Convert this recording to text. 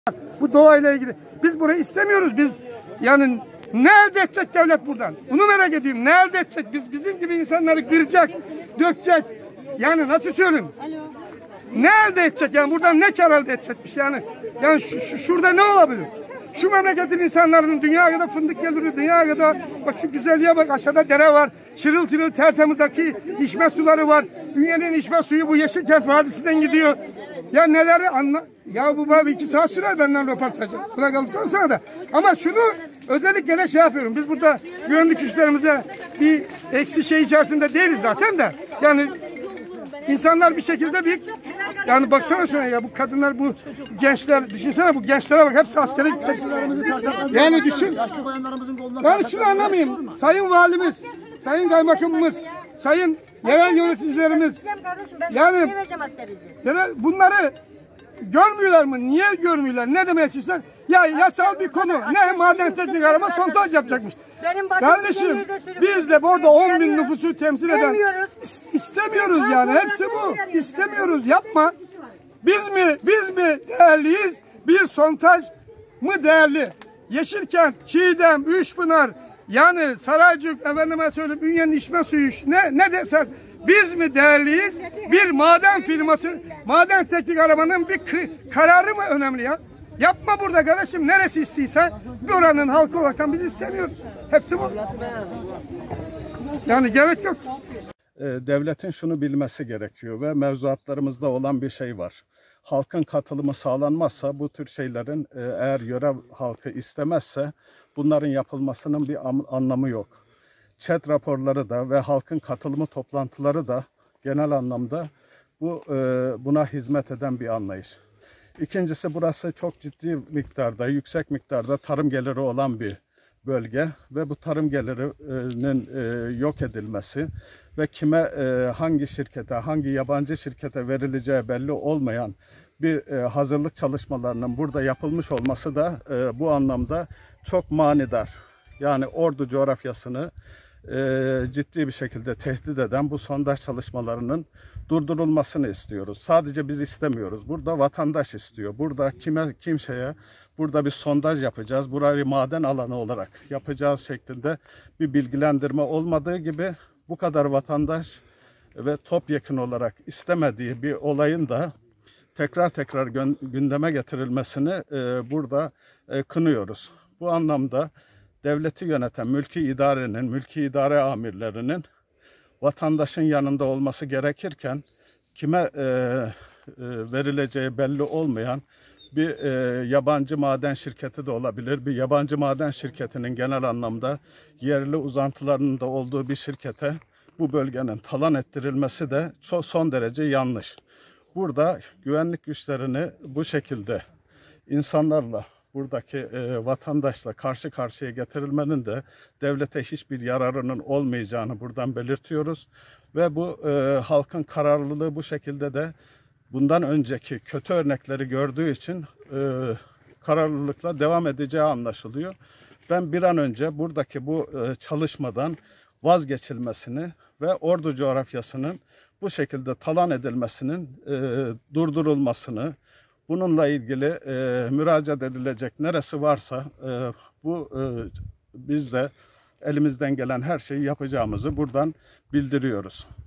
Bu doğayla ilgili. Biz burayı istemiyoruz. Biz yani ne elde edecek devlet buradan? Bunu merak ediyorum. Ne elde edecek? Bizim gibi insanları kıracak, dökecek. Yani nasıl söyleyeyim? Ne elde edecek? Yani buradan ne kar elde edecekmiş yani? Yani şurada ne olabilir? Şu memleketin insanların dünya kadar fındık gelir, dünya kadar bak şu güzelliğe bak, aşağıda dere var. Çırıl çırıl tertemiz akı içme suları var. Dünyanın içme suyu bu Yeşilkent Vadisi'nden gidiyor. Ya neleri anla? Ya bu bana 2 saat sürer benden röportajı. Buna kaldıktan sonra da. Ama şunu özellikle de şey yapıyorum. Biz burada güvenlik güçlerimize bir eksi şey içerisinde değiliz zaten de. Yani İnsanlar bir şekilde yani baksana şuna ya, bu kadınlar, bu gençler, düşünsene bu gençlere bak, hepsi askere gidecek. Yani düşün. Ben şunu anlamayayım. Sayın Valimiz, Sayın Kaymakamımız, Sayın yerel yöneticilerimiz, yani bunları görmüyorlar mı? Niye görmüyorlar? Ne demeye çalışıyorlar? Ya yasal bir konu. Ne maden teknik arama sondaj yapacakmış. Kardeşim biz de burada 10.000 nüfusu temsil eden istemiyoruz yani. Hepsi bu. İstemiyoruz. Yapma. Biz mi değerliyiz? Bir sondaj mı değerli? Yeşilkent, Çiğdem, Üçpınar, yani Saraycık, efendime söyleyeyim, Ünye'nin içme suyu, ne dersen biz mi değerliyiz? Bir maden firması, maden teknik arabanın bir kararı mı önemli ya? Yapma burada kardeşim, neresi istiysen buranın halkı olarak biz istemiyoruz. Hepsi bu. Yani gerek yok. Devletin şunu bilmesi gerekiyor ve mevzuatlarımızda olan bir şey var. Halkın katılımı sağlanmazsa bu tür şeylerin, eğer yöre halkı istemezse bunların yapılmasının bir anlamı yok. ÇED raporları da ve halkın katılımı toplantıları da genel anlamda buna hizmet eden bir anlayış. İkincisi, burası çok ciddi miktarda, yüksek miktarda tarım geliri olan bir bölge ve bu tarım gelirinin yok edilmesi ve kime, hangi şirkete, hangi yabancı şirkete verileceği belli olmayan bir hazırlık çalışmalarının burada yapılmış olması da bu anlamda çok manidar. Yani Ordu coğrafyasını ciddi bir şekilde tehdit eden bu sondaj çalışmalarının durdurulmasını istiyoruz. Sadece biz istemiyoruz. Burada vatandaş istiyor. Burada kimseye burada bir sondaj yapacağız, burayı maden alanı olarak yapacağız şeklinde bir bilgilendirme olmadığı gibi bu kadar vatandaş ve topyekun olarak istemediği bir olayın da tekrar gündeme getirilmesini burada kınıyoruz. Bu anlamda devleti yöneten mülki idare amirlerinin vatandaşın yanında olması gerekirken kime verileceği belli olmayan bir yabancı maden şirketi de olabilir. Bir yabancı maden şirketinin genel anlamda yerli uzantılarının da olduğu bir şirkete bu bölgenin talan ettirilmesi de son derece yanlış. Burada güvenlik güçlerini bu şekilde insanlarla, buradaki vatandaşla karşı karşıya getirilmenin de devlete hiçbir yararının olmayacağını buradan belirtiyoruz. Ve bu halkın kararlılığı bu şekilde de bundan önceki kötü örnekleri gördüğü için kararlılıkla devam edeceği anlaşılıyor. Ben bir an önce buradaki bu çalışmadan vazgeçilmesini ve Ordu coğrafyasının bu şekilde talan edilmesinin durdurulmasını, bununla ilgili müracaat edilecek neresi varsa biz de elimizden gelen her şeyi yapacağımızı buradan bildiriyoruz.